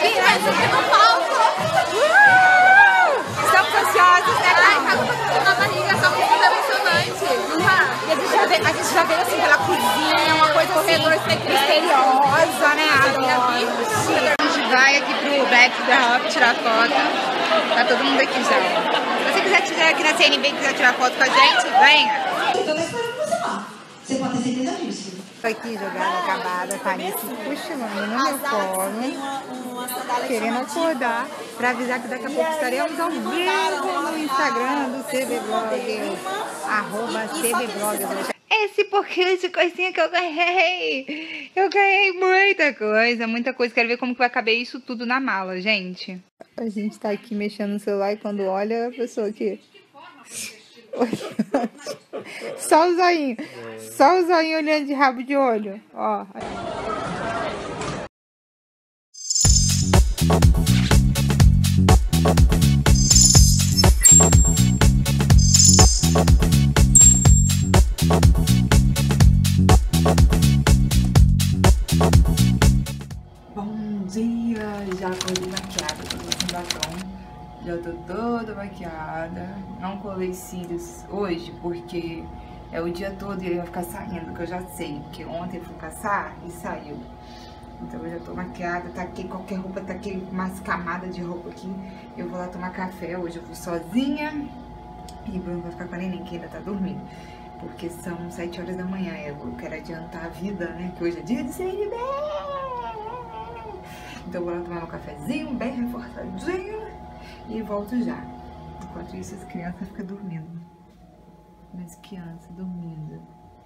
gente vai subir no palco. Estamos ansiosos, né? Ai, tá com na barriga, só que muito emocionante. Não tá? E a gente já veio assim pela cozinha, uma coisa Corredor assim, secreto. misteriosa, né? Adoro. A gente vai aqui pro Back to the Hub tirar foto. Tá todo mundo aqui já. Se você quiser tirar aqui na CNB e quiser tirar foto com a gente, venha. Você pode ter certeza disso. Tô aqui jogada, acabada, tá ali se cochilando no meu colo, querendo acordar pra avisar que daqui a pouco estaremos ao vivo no Instagram do CBblogger, @CBblogger. Esse pouquinho de coisinha que eu ganhei. Eu ganhei muita coisa. Quero ver como que vai caber isso tudo na mala, gente. A gente tá aqui mexendo no celular e quando olha a pessoa aqui. Só o zoinho. Só o zoinho olhando de rabo de olho. Ó. Bom dia, já acordei maquiada, tô com batom, já tô toda maquiada, não colei cílios hoje porque é o dia todo e ele vai ficar saindo, que eu já sei, porque ontem eu fui caçar e saiu. Então eu já tô maquiada, taquei qualquer roupa, taquei umas camadas de roupa aqui, eu vou lá tomar café, hoje eu vou sozinha e o Bruno vai ficar com a neném que ainda tá dormindo. Porque são 7 horas da manhã, eu quero adiantar a vida, né? Que hoje é dia de CNB! Então eu vou lá tomar um cafezinho, bem reforçadinho, e volto já. Enquanto isso, as crianças ficam dormindo. As crianças dormindo.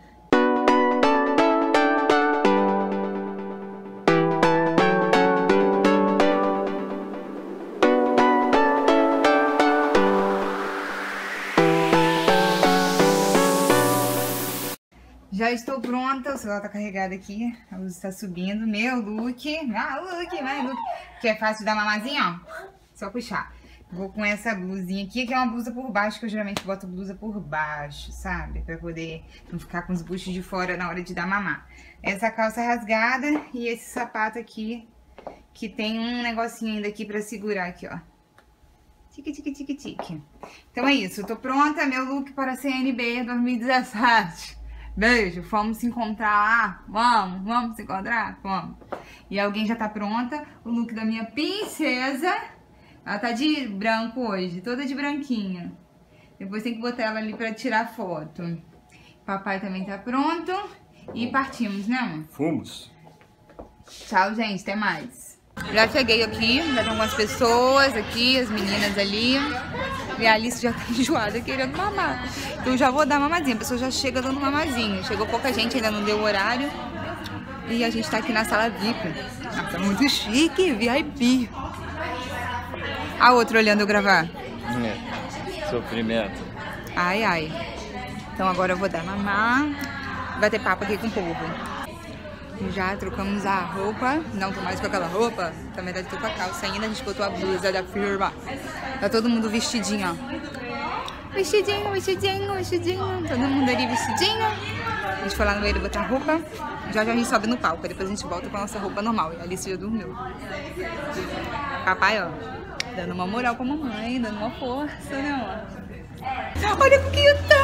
Já estou pronta, o celular tá carregado aqui, a luz está subindo, meu look, que é fácil dar mamazinha, ó, só puxar. Vou com essa blusinha aqui, que é uma blusa por baixo, que eu geralmente boto blusa por baixo, sabe? Pra poder não ficar com os buchos de fora na hora de dar mamar. Essa calça rasgada e esse sapato aqui, que tem um negocinho ainda aqui pra segurar aqui, ó. Tique, tique, tique, tique. Então é isso, eu tô pronta, meu look para a CNB 2017. Beijo, vamos se encontrar lá? Vamos se encontrar? Vamos. E alguém já tá pronta, o look da minha princesa. Ela tá de branco hoje, toda de branquinho. Depois tem que botar ela ali pra tirar foto. Papai também tá pronto. E partimos, né, amor? Fomos. Tchau, gente, até mais. Já cheguei aqui, já tem algumas pessoas aqui, as meninas ali. E a Alice já tá enjoada querendo mamar. Então eu já vou dar mamadinha, a pessoa já chega dando mamazinho. Chegou pouca gente, ainda não deu o horário. E a gente tá aqui na sala VIP. Ah, tá muito chique, VIP. A outra olhando eu gravar. Sofrimento. Ai, ai. Então agora eu vou dar mamar. Vai ter papo aqui com o povo. Já trocamos a roupa. Não tô mais com aquela roupa. Também tá com a calça ainda. A gente botou a blusa da firma. Tá todo mundo vestidinho, ó. Vestidinho, vestidinho, vestidinho. Todo mundo ali vestidinho. A gente foi lá no banheiro botar roupa. Já a gente sobe no palco. Depois a gente volta com a nossa roupa normal. E a Alice já dormiu. Papai, ó, dando uma moral pra mamãe, dando uma força, né, ó. Olha o que eu tô!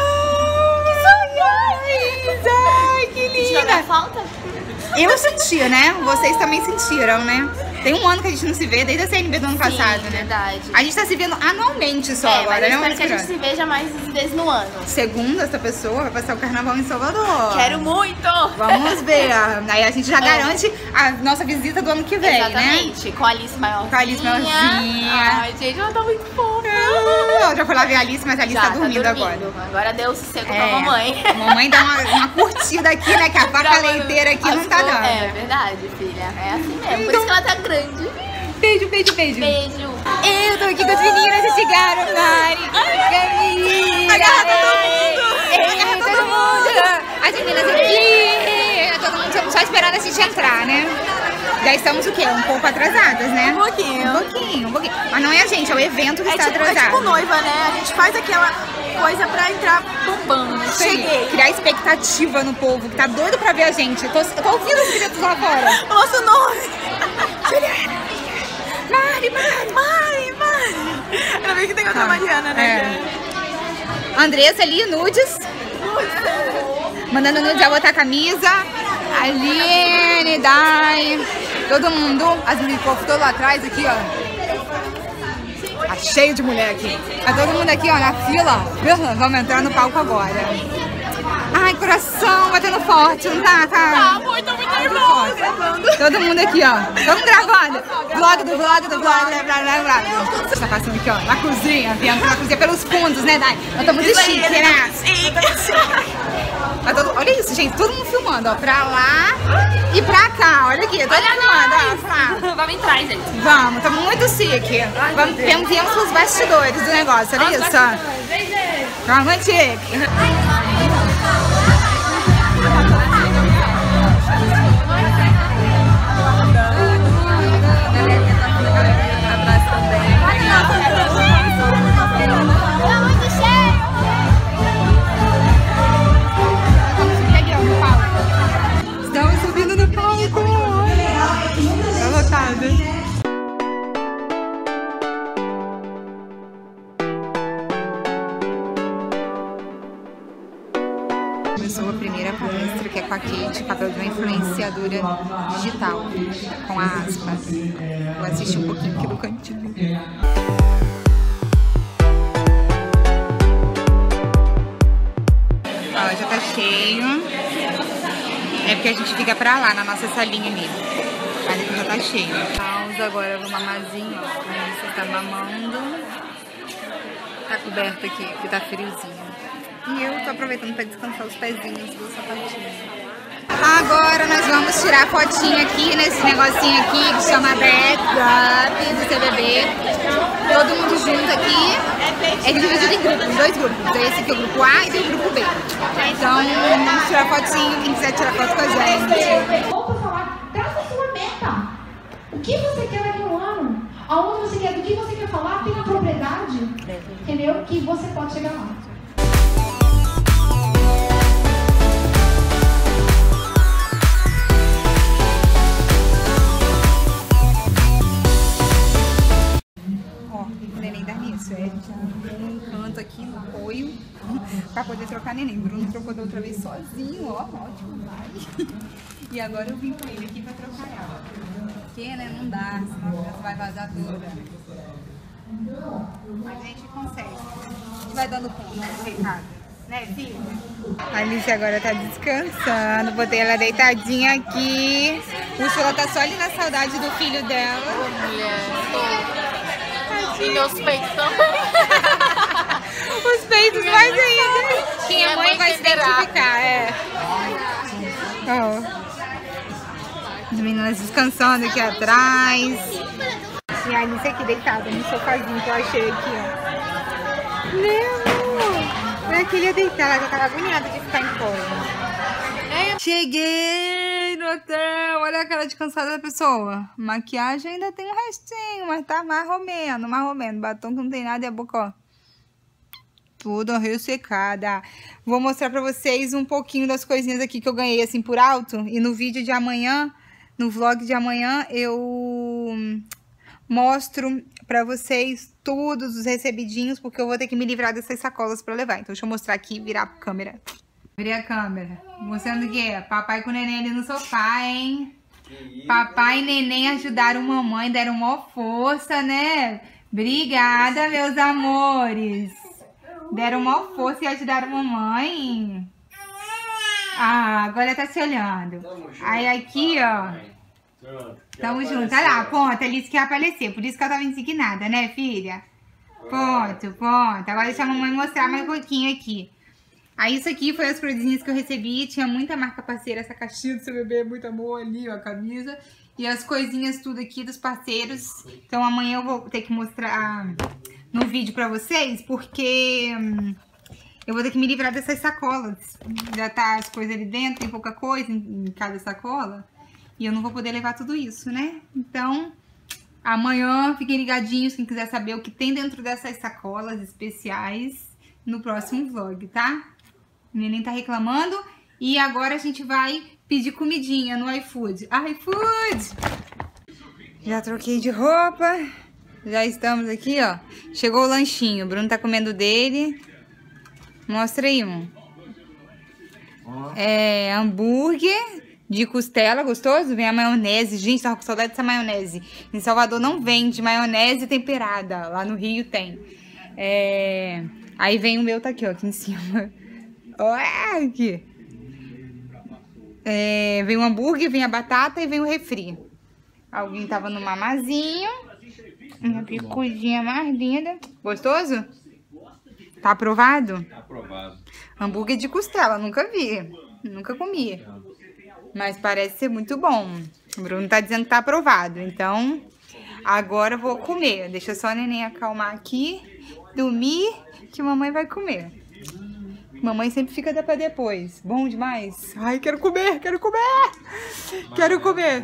Ai, que linda! Falta? Eu sentia, né? Vocês também sentiram, né? Tem um ano que a gente não se vê, desde a CNB do ano passado, né? Verdade. A gente tá se vendo anualmente só agora, mas né? eu espero que a gente se veja mais vezes no ano. Segundo, essa pessoa vai passar o carnaval em Salvador. Quero muito! Vamos ver. Aí a gente já garante a nossa visita do ano que vem, Exatamente. né? Com a Alice maiorzinha. Com a Alice maiorzinha. Ai, gente, ela tá muito fofa. Eu já fui lá ver a Alice, mas a Alice Já, tá dormindo agora. Agora deu sossego pra mamãe. Mamãe dá uma curtida aqui, né? Que a vaca leiteira aqui não tá dando. É verdade, filha. É assim mesmo. Por isso que ela tá grande. Beijo, beijo, beijo. Beijo. Eu tô aqui com as meninas que chegaram, Mari. Camila. Agarra todo mundo. Agarra todo mundo. As meninas aqui. Todo mundo só esperando a gente entrar, né? Já estamos o quê? Um pouco atrasadas, né? Um pouquinho. Um pouquinho. Mas não é a gente, é o evento que está atrasado. É tipo noiva, né? A gente faz aquela coisa pra entrar bombando. Cheguei. Criar expectativa no povo, que tá doido pra ver a gente. Eu tô ouvindo os gritos lá fora. Nosso nome. pra Mariana, né? Andressa ali, nudes. Mandando nudes, já botar a camisa. Aline, Dai. Todo mundo. As meninas estão lá atrás aqui, ó. Tá cheio de mulher aqui. Tá todo mundo aqui, ó, na fila. Vamos entrar no palco agora. Ai, coração batendo forte, não tá? Tá muito nervoso. Todo mundo aqui, ó. Estamos gravando. Vlog do vlog. Tá passando aqui, ó, na cozinha. Viemos na cozinha pelos fundos, né, Dai? Nós estamos muito chique, né? Olha isso, gente. Todo mundo filmando, ó. Pra lá e pra cá. Olha aqui, todo mundo filmando, ó. Vamos entrar, gente. Vamos, estamos muito chique. Viemos pros bastidores do negócio, olha isso, ó. Vamos, muito chique. Estamos subindo no palco. Tá lotado. Começou a primeira palestra, que é com a Kate, papel de uma influenciadora digital, com a Aspa. Vou assistir um pouquinho aqui do cantinho. Ó, já tá cheio. É porque a gente fica pra lá, na nossa salinha ali. Mas aqui já tá cheio. Pausa agora no mamazinho, ó. Você tá mamando. Tá coberto aqui, porque tá friozinho. E eu tô aproveitando pra descansar os pezinhos do sapatinho. Agora nós vamos tirar a fotinha aqui nesse negocinho aqui que chama Back Up do CBB. Todo mundo junto aqui. É dividido em grupos, 2 grupos. Esse aqui é o grupo A e tem o grupo B. Então vamos tirar fotinho, quem quiser tirar foto com a gente. Volta a falar, traça a sua meta. O que você quer daqui a um ano? Aonde você quer, do que você quer falar, tenha propriedade. Entendeu? Que você pode chegar lá. Um canto aqui no apoio pra poder trocar neném. Bruno trocou da outra vez sozinho, ó, ótimo, vai. E agora eu vim com ele aqui pra trocar ela. Porque, né, não dá, senão ela vai vazar toda. Mas a gente consegue. A gente vai dando conta do recado, né, filha? A Alice agora tá descansando, botei ela deitadinha aqui. O Úrsula tá só ali na saudade do filho dela. E meus peitos também. Os peitos mais ainda. Quem é mãe vai se identificar, Ó. As meninas descansando aqui atrás. E a Alice aqui deitada no sofazinho que eu achei aqui, ó. Não, eu queria deitar, ela tava agoniada de ficar em coma. Cheguei no hotel, olha a cara de cansada da pessoa. Maquiagem ainda tem um restinho, mas tá mais ou menos. Batom que não tem nada e a boca, ó, toda ressecada. Vou mostrar pra vocês um pouquinho das coisinhas aqui que eu ganhei assim por alto. E no vídeo de amanhã, no vlog de amanhã, eu mostro pra vocês todos os recebidinhos, porque eu vou ter que me livrar dessas sacolas pra levar. Então deixa eu mostrar aqui e virar a câmera. Virei a câmera, mostrando o quê? Papai com o neném ali no sofá, hein? Papai e neném ajudaram mamãe, deram maior força, né? Obrigada, meus amores. Deram maior força e ajudaram mamãe. Ah, agora tá se olhando. Aí aqui, ó. Tamo junto. Olha lá, ponto. Alice quer aparecer. Por isso que ela tava indignada, né, filha? Ponto. Agora deixa a mamãe mostrar mais um pouquinho aqui. Aí isso aqui foi as coisinhas que eu recebi. Tinha muita marca parceira. Essa caixinha do CBB, muito amor ali, ó, a camisa. E as coisinhas tudo aqui dos parceiros. Então amanhã eu vou ter que mostrar no vídeo pra vocês, porque eu vou ter que me livrar dessas sacolas. Já tá as coisas ali dentro, tem pouca coisa em cada sacola. E eu não vou poder levar tudo isso, né? Então, amanhã fiquem ligadinhos, quem quiser saber o que tem dentro dessas sacolas especiais no próximo vlog, tá? O neném tá reclamando e agora a gente vai pedir comidinha no iFood. iFood! Já troquei de roupa. Já estamos aqui, ó. Chegou o lanchinho. O Bruno tá comendo dele. Mostra aí, um. É hambúrguer de costela, gostoso? Vem a maionese. Gente, tava com saudade dessa maionese. Em Salvador não vende maionese temperada. Lá no Rio tem. Aí vem o meu, tá aqui, ó, aqui em cima. Olha aqui. Vem o hambúrguer, vem a batata e vem o refri. Alguém tava no mamazinho. Uma picudinha mais linda. Gostoso? Tá aprovado? Tá aprovado. Hambúrguer de costela, nunca vi. Nunca comi. Mas parece ser muito bom. O Bruno tá dizendo que tá aprovado. Então, agora eu vou comer. Deixa só a neném acalmar aqui. Dormir, que mamãe vai comer. Mamãe sempre fica pra depois. Bom demais. Ai, quero comer, quero comer. Quero comer.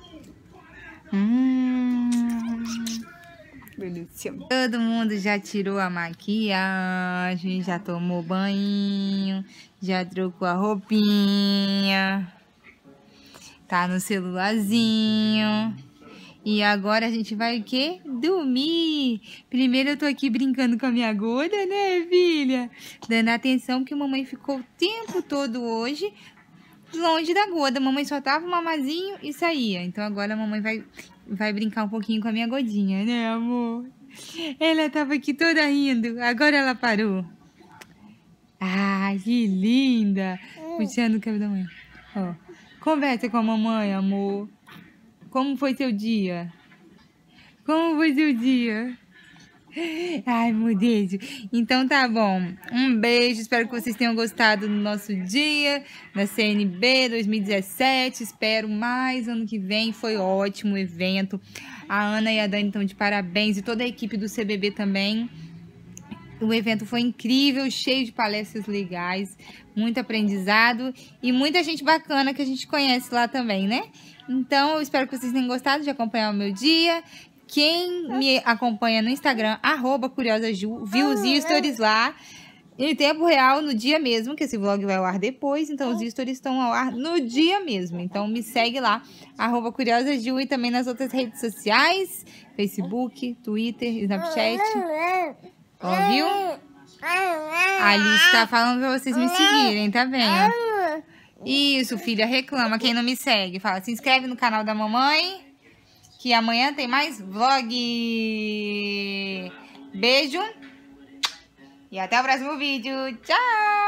Delícia. Todo mundo já tirou a maquiagem, já tomou banho, já trocou a roupinha. Tá no celularzinho. E agora a gente vai o quê? Dormir. Primeiro eu tô aqui brincando com a minha gorda, né, filha? Dando atenção que a mamãe ficou o tempo todo hoje longe da gorda. A mamãe só tava mamazinho e saía. Então agora a mamãe vai brincar um pouquinho com a minha gordinha, né, amor? Ela tava aqui toda rindo. Agora ela parou. Ai, que linda. Puxando o cabelo da mãe. Ó, conversa com a mamãe, amor. Como foi seu dia? Como foi seu dia? Ai, meu Deus. Então tá bom. Um beijo. Espero que vocês tenham gostado do nosso dia da CNB 2017. Espero mais ano que vem. Foi ótimo o evento. A Ana e a Dani estão de parabéns. E toda a equipe do CBB também. O evento foi incrível, cheio de palestras legais, muito aprendizado e muita gente bacana que a gente conhece lá também, né? Então, eu espero que vocês tenham gostado de acompanhar o meu dia. Quem me acompanha no Instagram, @CuriosaJu, viu os stories lá em tempo real, no dia mesmo, que esse vlog vai ao ar depois. Então, os stories estão ao ar no dia mesmo. Então, me segue lá, @CuriosaJu, e também nas outras redes sociais, Facebook, Twitter, Snapchat. Ó, viu? A Alice tá falando pra vocês me seguirem, tá vendo? Isso, filha, reclama quem não me segue. Fala, se inscreve no canal da mamãe, que amanhã tem mais vlog. Beijo. E até o próximo vídeo. Tchau!